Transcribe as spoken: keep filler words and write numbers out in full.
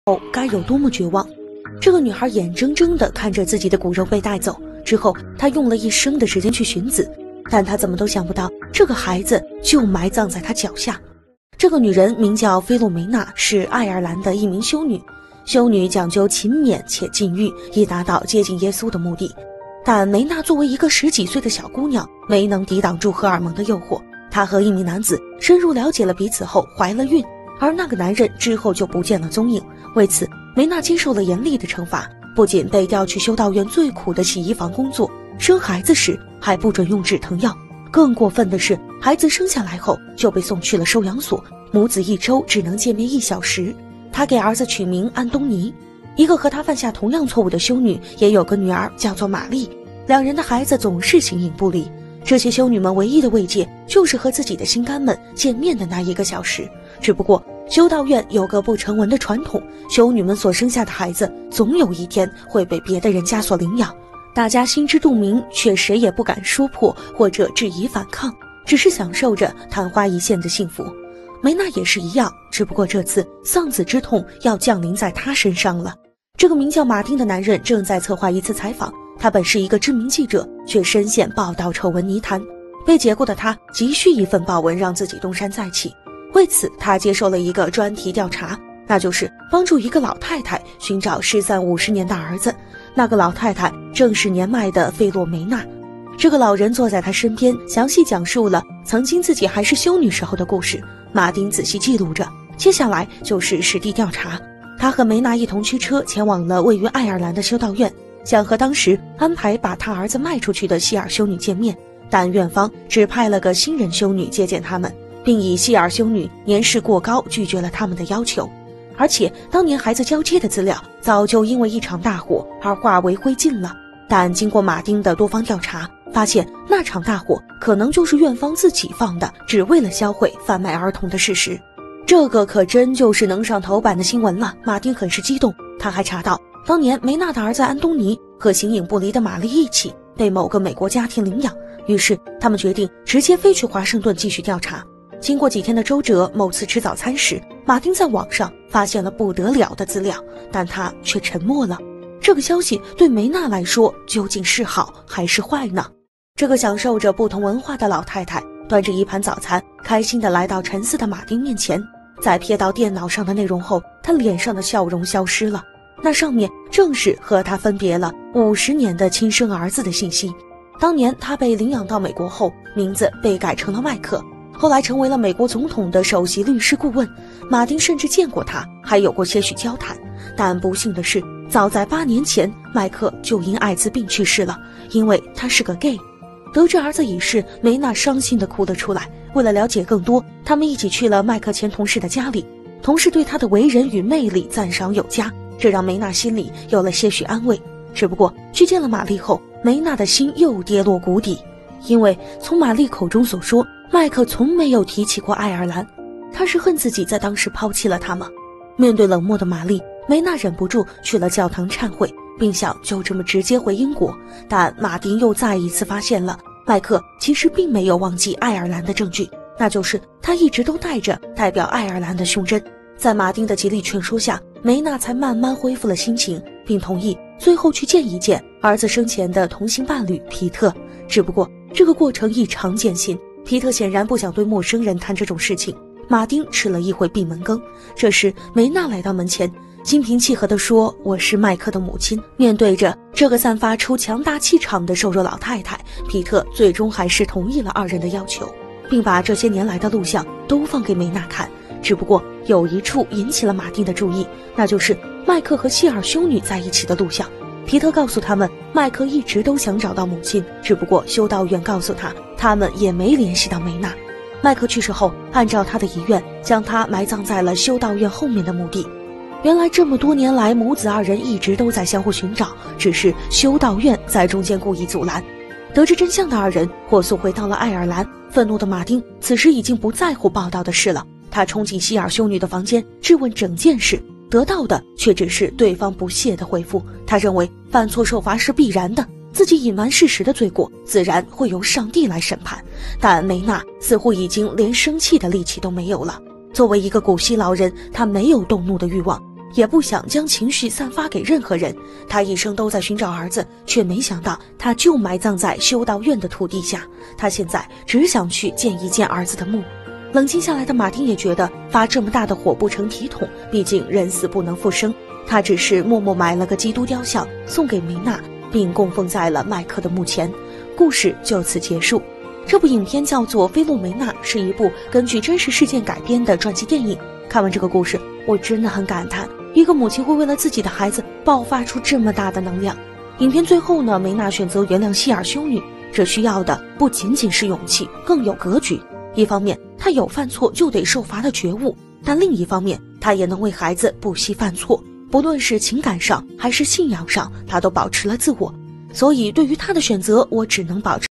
后该有多么绝望。这个女孩眼睁睁地看着自己的骨肉被带走，之后她用了一生的时间去寻子，但她怎么都想不到这个孩子就埋葬在她脚下。这个女人名叫菲洛梅娜，是爱尔兰的一名修女。修女讲究勤勉且禁欲，以达到接近耶稣的目的。但梅娜作为一个十几岁的小姑娘，没能抵挡住荷尔蒙的诱惑。她和一名男子深入了解了彼此后怀了孕，而那个男人之后就不见了踪影。为此，梅娜接受了严厉的惩罚，不仅被调去修道院最苦的洗衣房工作，生孩子时还不准用止疼药。更过分的是，孩子生下来后就被送去了收养所，母子一周只能见面一小时。她给儿子取名安东尼。一个和她犯下同样错误的修女也有个女儿，叫做玛丽。两人的孩子总是形影不离。这些修女们唯一的慰藉就是和自己的心肝们见面的那一个小时。只不过修道院有个不成文的传统，修女们所生下的孩子总有一天会被别的人家所领养。大家心知肚明，却谁也不敢说破或者质疑反抗，只是享受着昙花一现的幸福。梅娜也是一样，只不过这次丧子之痛要降临在她身上了。这个名叫马丁的男人正在策划一次采访，他本是一个知名记者，却深陷报道丑闻泥潭。被解雇的他急需一份报文让自己东山再起，为此他接受了一个专题调查，那就是帮助一个老太太寻找失散五十年的儿子。那个老太太正是年迈的费洛梅娜。这个老人坐在他身边，详细讲述了曾经自己还是修女时候的故事。马丁仔细记录着，接下来就是实地调查。他和梅娜一同驱车前往了位于爱尔兰的修道院，想和当时安排把他儿子卖出去的希尔修女见面，但院方只派了个新人修女接见他们，并以希尔修女年事过高拒绝了他们的要求。而且当年孩子交接的资料早就因为一场大火而化为灰烬了。但经过马丁的多方调查，发现那场大火可能就是院方自己放的，只为了销毁贩卖儿童的事实。这个可真就是能上头版的新闻了。马丁很是激动，他还查到当年梅娜的儿子安东尼和形影不离的玛丽一起被某个美国家庭领养，于是他们决定直接飞去华盛顿继续调查。经过几天的周折，某次吃早餐时，马丁在网上发现了不得了的资料，但他却沉默了。这个消息对梅娜来说究竟是好还是坏呢？这个享受着不同文化的老太太端着一盘早餐，开心地来到沉思的马丁面前。在瞥到电脑上的内容后，她脸上的笑容消失了，那上面正是和她分别了五十年的亲生儿子的信息。当年他被领养到美国后，名字被改成了麦克，后来成为了美国总统的首席律师顾问。马丁甚至见过他，还有过些许交谈。但不幸的是，早在八年前，麦克就因艾滋病去世了，因为他是个 gay。 得知儿子已逝，梅娜伤心地哭了出来。为了了解更多，他们一起去了麦克前同事的家里，同事对他的为人与魅力赞赏有加，这让梅娜心里有了些许安慰。只不过去见了玛丽后，梅娜的心又跌落谷底，因为从玛丽口中所说，麦克从没有提起过爱尔兰。他是恨自己在当时抛弃了他吗？面对冷漠的玛丽，梅娜忍不住去了教堂忏悔，并想就这么直接回英国。但马丁又再一次发现了麦克其实并没有忘记爱尔兰的证据，那就是他一直都带着代表爱尔兰的胸针。在马丁的极力劝说下，梅娜才慢慢恢复了心情，并同意最后去见一见儿子生前的同性伴侣皮特。只不过这个过程异常艰辛，皮特显然不想对陌生人谈这种事情。马丁吃了一回闭门羹。这时梅娜来到门前，心平气和地说：“我是麦克的母亲。”面对着这个散发出强大气场的瘦弱老太太，皮特最终还是同意了二人的要求，并把这些年来的录像都放给梅娜看。只不过有一处引起了马丁的注意，那就是麦克和希尔修女在一起的录像。皮特告诉他们，麦克一直都想找到母亲，只不过修道院告诉他，他们也没联系到梅娜。麦克去世后，按照他的遗愿，将他埋葬在了修道院后面的墓地。原来这么多年来，母子二人一直都在相互寻找，只是修道院在中间故意阻拦。得知真相的二人火速回到了爱尔兰。愤怒的马丁此时已经不在乎报道的事了，他冲进希尔修女的房间，质问整件事，得到的却只是对方不屑的回复。他认为犯错受罚是必然的，自己隐瞒事实的罪过自然会由上帝来审判。但梅娜似乎已经连生气的力气都没有了。作为一个古稀老人，她没有动怒的欲望， 也不想将情绪散发给任何人。他一生都在寻找儿子，却没想到他就埋葬在修道院的土地下。他现在只想去见一见儿子的墓。冷静下来的马丁也觉得发这么大的火不成体统，毕竟人死不能复生。他只是默默买了个基督雕像送给梅娜，并供奉在了麦克的墓前。故事就此结束。这部影片叫做《菲洛梅娜》，是一部根据真实事件改编的传记电影。看完这个故事，我真的很感叹，一个母亲会为了自己的孩子爆发出这么大的能量。影片最后呢，梅娜选择原谅希尔修女，这需要的不仅仅是勇气，更有格局。一方面，她有犯错就得受罚的觉悟，但另一方面，她也能为孩子不惜犯错，不论是情感上还是信仰上，她都保持了自我。所以对于她的选择，我只能保持